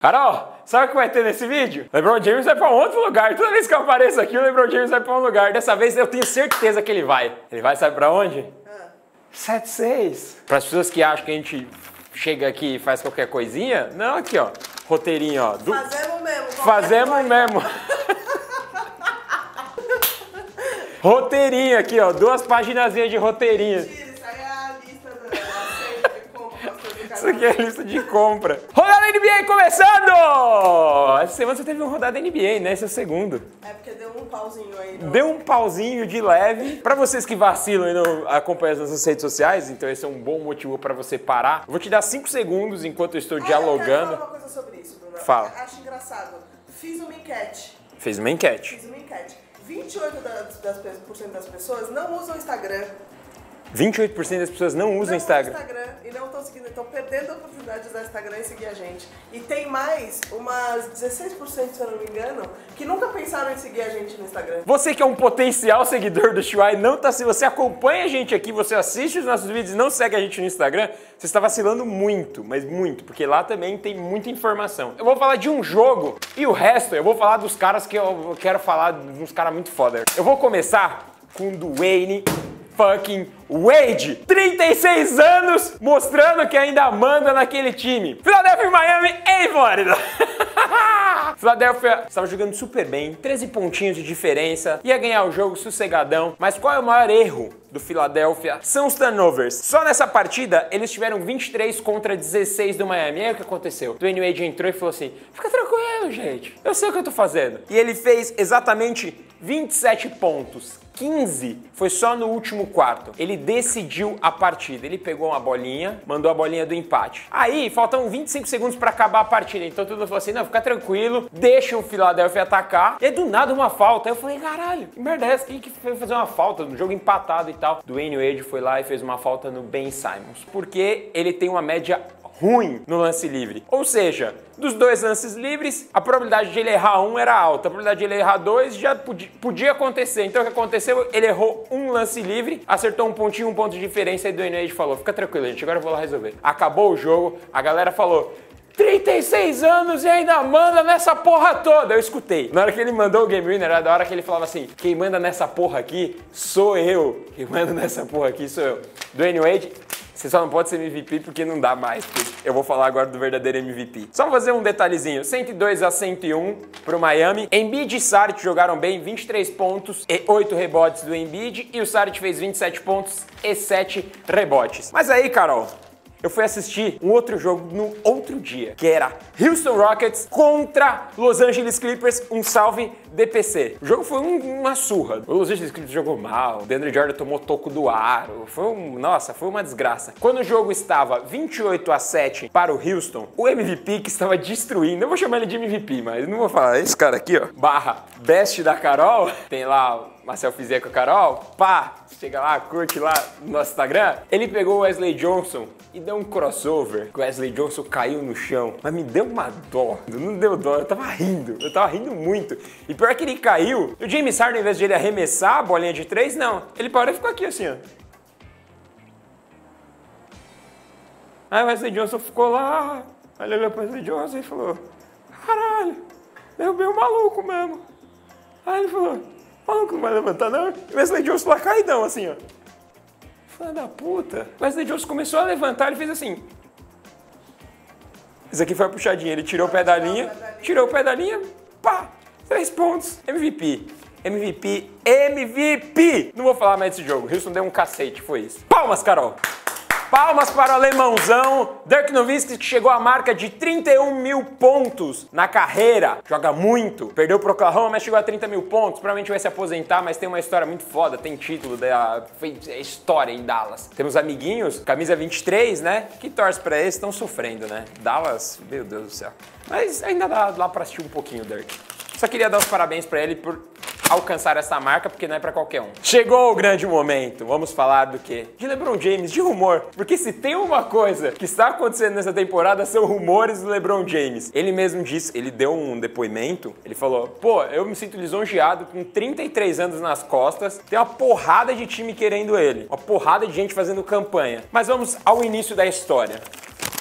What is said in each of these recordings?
Carol, sabe o que vai ter nesse vídeo? LeBron James vai pra um outro lugar. Toda vez que eu apareço aqui, o LeBron James vai pra um lugar. Dessa vez eu tenho certeza que ele vai. Ele vai, sabe pra onde? 7-6. Para as pessoas que acham que a gente chega aqui e faz qualquer coisinha, não, aqui ó, roteirinho ó. Fazemos mesmo. Fazemos mesmo. Roteirinho aqui ó, 2 paginazinhas de roteirinho. Mentira, isso aí é a lista da aceita de compra. Isso aqui é a lista de compra. Rodada NBA começando! Essa semana você teve uma rodada NBA, né? Esse é o segundo. É porque deu um pauzinho aí. Não? Deu um pauzinho de leve. Pra vocês que vacilam e não acompanham as nossas redes sociais, então esse é um bom motivo pra você parar. Eu vou te dar 5 segundos enquanto eu estou dialogando. Eu quero falar uma coisa sobre isso, Bruno. Fala. Acho engraçado. Fiz uma enquete. Fez uma enquete. 28% das pessoas não usam o Instagram. 28% das pessoas não usam Instagram. E não estão seguindo, estão perdendo a oportunidade de usar o Instagram e seguir a gente. E tem mais, umas 16%, se eu não me engano, que nunca pensaram em seguir a gente no Instagram. Você que é um potencial seguidor do Shuai, não tá, se você acompanha a gente aqui, você assiste os nossos vídeos e não segue a gente no Instagram, você está vacilando muito, mas muito, porque lá também tem muita informação. Eu vou falar de um jogo e o resto eu vou falar dos caras que eu quero falar, de uns caras muito foda. Eu vou começar com o Dwayne fucking Wade, 36 anos, mostrando que ainda manda naquele time. Philadelphia e Miami em Flórida. Philadelphia estava jogando super bem, 13 pontinhos de diferença, ia ganhar o jogo sossegadão, mas qual é o maior erro do Philadelphia? São os turnovers. Só nessa partida, eles tiveram 23 contra 16 do Miami. E aí o que aconteceu? Dwayne Wade entrou e falou assim, fica tranquilo, gente, eu sei o que eu tô fazendo. E ele fez exatamente 27 pontos. 15 foi só no último quarto. Ele decidiu a partida. Ele pegou uma bolinha, mandou a bolinha do empate. Aí, faltam 25 segundos pra acabar a partida. Então todo mundo falou assim, não, fica tranquilo, deixa o Philadelphia atacar. E aí, do nada, uma falta. Aí eu falei, caralho, que merda é essa? Quem que foi fazer uma falta no jogo empatado e tal? Dwayne Wade foi lá e fez uma falta no Ben Simmons. Porque ele tem uma média ruim no lance livre. Ou seja, dos 2 lances livres, a probabilidade de ele errar um era alta, a probabilidade de ele errar 2 já podia acontecer. Então o que aconteceu? Ele errou um lance livre, acertou um pontinho, um ponto de diferença e o Dwayne Wade falou, fica tranquilo, gente, agora eu vou lá resolver. Acabou o jogo, a galera falou, 36 anos e ainda manda nessa porra toda. Eu escutei. Na hora que ele mandou o Game Winner, era da hora que ele falava assim, quem manda nessa porra aqui sou eu. Quem manda nessa porra aqui sou eu. Dwayne Wade, você só não pode ser MVP porque não dá mais. Eu vou falar agora do verdadeiro MVP. Só fazer um detalhezinho. 102-101 pro Miami. Embiid e Saric jogaram bem. 23 pontos e 8 rebotes do Embiid. E o Saric fez 27 pontos e 7 rebotes. Mas aí, Carol, eu fui assistir um outro jogo no outro dia, que era Houston Rockets contra Los Angeles Clippers, um salve DPC. O jogo foi uma surra. O Los Angeles Clippers jogou mal, o DeAndre Jordan tomou toco do aro, nossa, foi uma desgraça. Quando o jogo estava 28-7 para o Houston, o MVP que estava destruindo, eu vou chamar ele de MVP, mas não vou falar, esse cara aqui, ó, barra best da Carol, tem lá uma selfiezinha com a Carol, pá, chega lá, curte lá no nosso Instagram, ele pegou o Wesley Johnson e deu um crossover, que o Wesley Johnson caiu no chão, mas me deu uma dó, não deu dó, eu tava rindo muito. E pior que ele caiu, o James Harden, em vez de ele arremessar a bolinha de 3, não, ele parou e ficou aqui assim, ó. Aí o Wesley Johnson ficou lá, aí ele olhou pro Wesley Johnson e falou, caralho, derrubei o maluco mesmo. Aí ele falou, o maluco não vai levantar não? E o Wesley Johnson lá caidão assim, ó. Filha da puta. O Wesley Johnson começou a levantar, ele fez assim. Isso aqui foi a puxadinha, ele tirou o pé da linha, pá, 3 pontos. MVP. Não vou falar mais desse jogo, Houston deu um cacete, foi isso. Palmas, Carol. Palmas para o alemãozão Dirk Nowitzki, que chegou à marca de 31 mil pontos na carreira. Joga muito. Perdeu pro Oklahoma, mas chegou a 30 mil pontos. Provavelmente vai se aposentar, mas tem uma história muito foda. Tem título, fez história em Dallas. Temos amiguinhos, camisa 23, né? Que torce pra eles, estão sofrendo, né? Dallas, meu Deus do céu. Mas ainda dá lá pra assistir um pouquinho o Dirk. Só queria dar os parabéns pra ele por alcançar essa marca, porque não é pra qualquer um. Chegou o grande momento. Vamos falar do quê? De LeBron James, de rumor. Porque se tem uma coisa que está acontecendo nessa temporada, são rumores do LeBron James. Ele mesmo disse, ele deu um depoimento, ele falou, pô, eu me sinto lisonjeado com 33 anos nas costas, tem uma porrada de time querendo ele, uma porrada de gente fazendo campanha. Mas vamos ao início da história.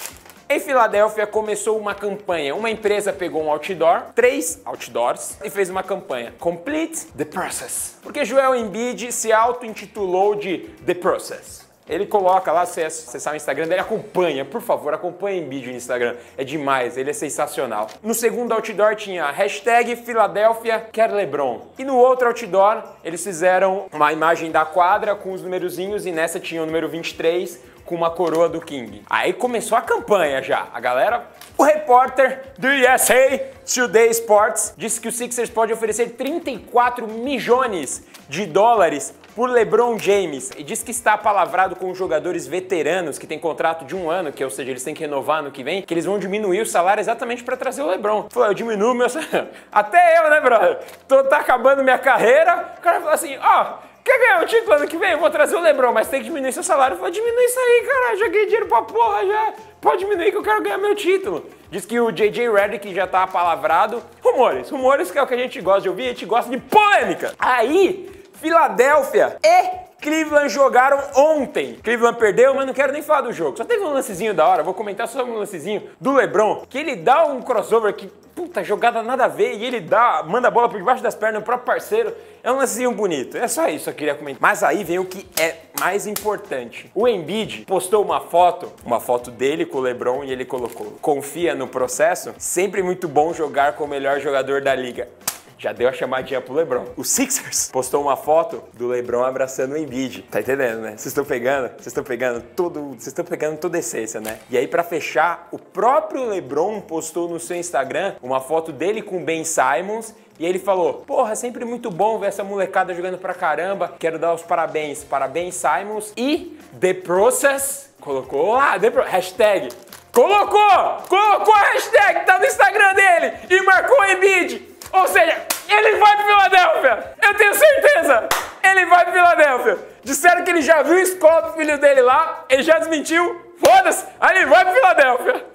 Em Filadélfia começou uma campanha. Uma empresa pegou um outdoor, 3 outdoors, e fez uma campanha. Complete the process. Porque Joel Embiid se auto-intitulou de The Process. Ele coloca lá, se acessar o Instagram dele, acompanha, por favor, acompanha o Embiid no Instagram. É demais, ele é sensacional. No segundo outdoor tinha a hashtag Filadélfia quer LeBron. E no outro outdoor, eles fizeram uma imagem da quadra com os numerozinhos e nessa tinha o número 23 com uma coroa do King. Aí começou a campanha já. A galera... O repórter do USA Today Sports disse que o Sixers pode oferecer 34 milhões de dólares por LeBron James e diz que está apalavrado com os jogadores veteranos que têm contrato de 1 ano, que ou seja, eles têm que renovar no que vem, que eles vão diminuir o salário exatamente para trazer o LeBron. Falou, eu diminuo meu salário. Até eu, né, brother? Tá acabando minha carreira. O cara falou assim, quer ganhar um título ano que vem? Eu vou trazer o LeBron, mas tem que diminuir seu salário. Eu falei, diminui isso aí, cara. Já ganhei dinheiro pra porra, já. Pode diminuir que eu quero ganhar meu título. Diz que o J.J. Redick já tá apalavrado. Rumores que é o que a gente gosta de ouvir, a gente gosta de polêmica. Aí, Filadélfia e Cleveland jogaram ontem. Cleveland perdeu, mas não quero nem falar do jogo. Só teve um lancezinho da hora, vou comentar só um lancezinho do LeBron, que ele dá um crossover que, puta, jogada nada a ver, e ele manda a bola por debaixo das pernas do próprio parceiro. É um lancezinho bonito, é só isso que eu queria comentar. Mas aí vem o que é mais importante. O Embiid postou uma foto dele com o LeBron e ele colocou: confia no processo, sempre muito bom jogar com o melhor jogador da liga. Já deu a chamadinha pro LeBron. O Sixers postou uma foto do LeBron abraçando o Embiid. Tá entendendo, né? Vocês estão pegando toda a essência, né? E aí, pra fechar, o próprio LeBron postou no seu Instagram uma foto dele com o Ben Simmons. E ele falou, porra, é sempre muito bom ver essa molecada jogando pra caramba. Quero dar os parabéns. Parabéns, Simmons. E The Process, colocou lá, hashtag. Colocou a hashtag, tá no Instagram dele. E marcou o Embiid. Ou seja, ele vai para Filadélfia! Eu tenho certeza! Ele vai para Filadélfia! Disseram que ele já viu o Scott, filho dele lá, ele já desmentiu. Foda-se! Aí ele vai para Filadélfia!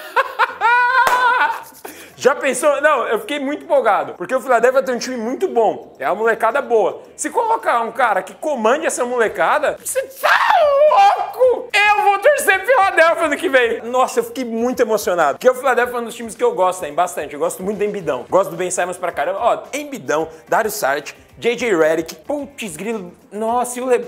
Já pensou? Não, eu fiquei muito empolgado, porque o Philadelphia tem um time muito bom, é uma molecada boa. Se colocar um cara que comande essa molecada, você tá louco! Eu vou torcer pro Philadelphia ano que vem. Nossa, eu fiquei muito emocionado, porque o Philadelphia é um dos times que eu gosto, hein, bastante. Eu gosto muito do Embidão, gosto do Ben Simmons pra caramba. Ó, Embidão, Dario Saric, J.J. Redick, putz grilo, nossa, e o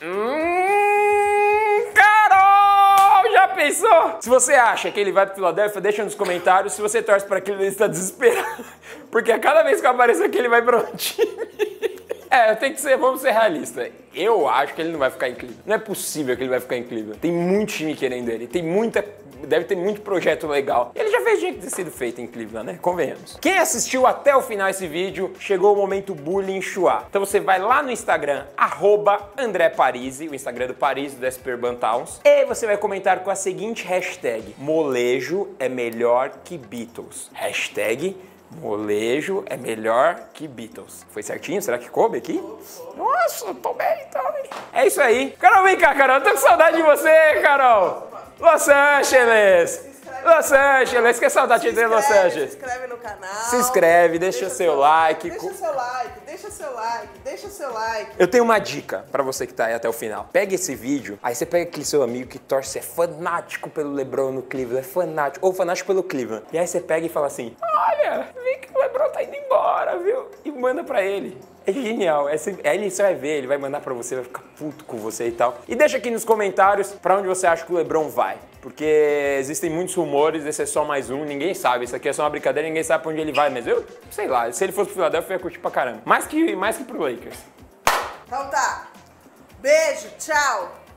Já pensou? Se você acha que ele vai pro Filadélfia, deixa nos comentários. Se você torce para aquilo, ele está desesperado. Porque a cada vez que eu apareço aqui, ele vai para um time. Vamos ser realistas. Eu acho que ele não vai ficar em Cleveland. Não é possível que ele vai ficar em Cleveland. Tem muito time querendo ele. Deve ter muito projeto legal. E ele já fez dinheiro ter sido feito em Cleveland, né? Convenhamos. Quem assistiu até o final esse vídeo, chegou o momento bullying Chua. Então você vai lá no Instagram, @AndréParisi, o Instagram do Paris, do SP Urban Towns, e você vai comentar com a seguinte hashtag: molejo é melhor que Beatles. Hashtag molejo é melhor que Beatles. Foi certinho? Será que coube aqui? Nossa, tô bem, então. É isso aí. Carol, vem cá, Carol. Eu tô com saudade de você, Carol. Los Angeles! Los Angeles! Que saudade de Los Angeles! Se inscreve no canal. Se inscreve, deixa seu like. Deixa seu like, deixa seu like, deixa seu like. Eu tenho uma dica pra você que tá aí até o final. Pega esse vídeo, aí você pega aquele seu amigo que torce, é fanático pelo LeBron no Cleveland, é fanático, ou fanático pelo Cleveland. E aí você pega e fala assim, olha, vê que o LeBron tá indo embora, viu? E manda pra ele. É genial, aí ele só vai ver, ele vai mandar pra você, vai ficar puto com você e tal. E deixa aqui nos comentários pra onde você acha que o LeBron vai. Porque existem muitos rumores, esse é só mais um, ninguém sabe. Isso aqui é só uma brincadeira, ninguém sabe pra onde ele vai. Mas eu, sei lá, se ele fosse pro Philadelphia, eu ia curtir pra caramba. Mais que pro Lakers. Então tá, beijo, tchau.